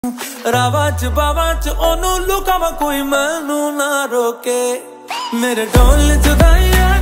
रावा च बावा च ओनू लुकावा कोई मैनू ना रोके मेरे ढोल जुदाइयां